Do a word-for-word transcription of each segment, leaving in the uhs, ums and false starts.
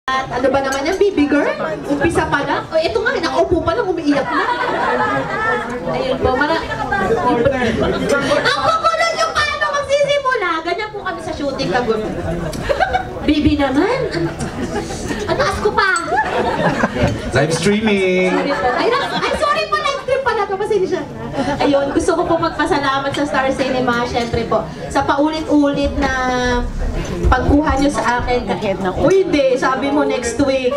At ano ba naman yan, baby girl? Umpisa pa lang. O, ito nga, nakaupo pa lang, umiiyak na. Ayun po, mara... Ang kukulo nyo paano magsisimula? Ganyan po kami sa shooting kagod. Baby naman, ano? Ano, as ko pa? Live streaming! Ay, ay, sorry po, live stream pala ito, pasensya na. Ayun, gusto ko po magpasalamat sa Star Cinema, syempre po, sa paulit-ulit na pagkuha nyo sa akin. Uy, hindi, sabi mo next week.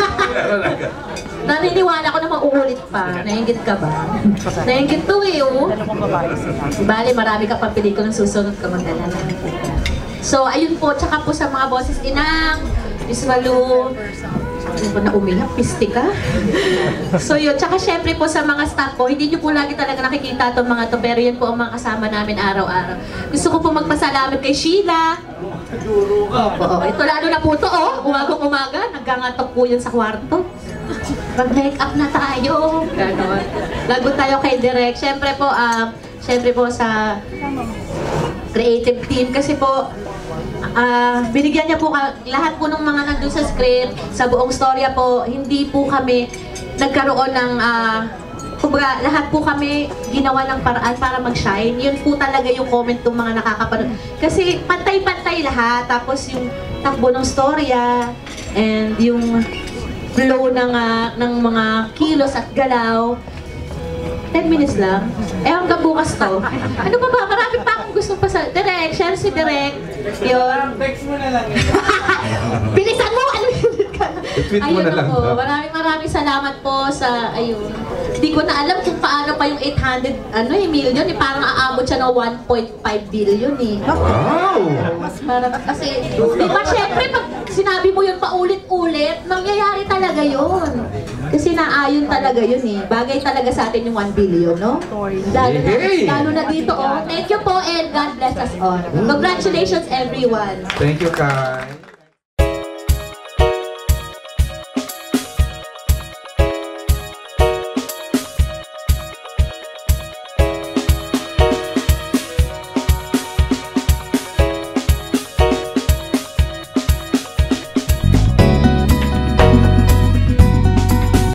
Naniniwala ko na mauulit pa. Nainggit ka ba? Nainggit to eh, oh. Bale, marami ka pang pelikulang susunod ka mag-alala. So, ayun po, tsaka po sa mga boses, Inang, Miss Malu, ano ba na umiyak? Piste ka? So yun, tsaka syempre po sa mga staff ko, hindi nyo po lagi talaga nakikita itong mga to, pero yan po ang mga kasama namin araw-araw. Gusto ko po magpasalamat kay Sheila. Opo, oh, ito lalo na po ito, oh, umagang-umaga, naggangatok po yan sa kwarto. Mag-make up na tayo. Ganon. Lagot tayo kay Direk. Syempre po, um, syempre po sa creative team, kasi po, Uh, binigyan niya po ka, lahat po ng mga nandun sa script, sa buong storya po, hindi po kami nagkaroon ng, uh, kumbaga, lahat po kami ginawa ng paraan para mag-shine. Yun po talaga yung comment ng mga nakakapanood. Kasi pantay-pantay lahat, tapos yung takbo ng storya, and yung flow ng, uh, ng mga kilos at galaw. ten minutes lang. Eh, hanggang bukas to. Ano ba ba? Marami pa akong gusto pa sa... Direk, share si Direk. Yun. Text mo na lang yun. Bilisan mo! Ano yun ka? I-tweet mo Ayun na lang po. daw. Maraming maraming salamat po sa... Ayun. Hindi ko na alam kung paano pa yung eight hundred ano, eh, million. Eh, parang aabot siya ng one point five billion eh. Wow! Parang, kasi, di ba syempre pag sinabi mo yun paulit-ulit, mangyayari talaga yun. Kasi naayon talaga yun eh. Bagay talaga sa atin yung one billion, no? Lalo na, Yay! lalo na dito, oh. Thank you po and God bless us all. Congratulations everyone. Thank you, Kai.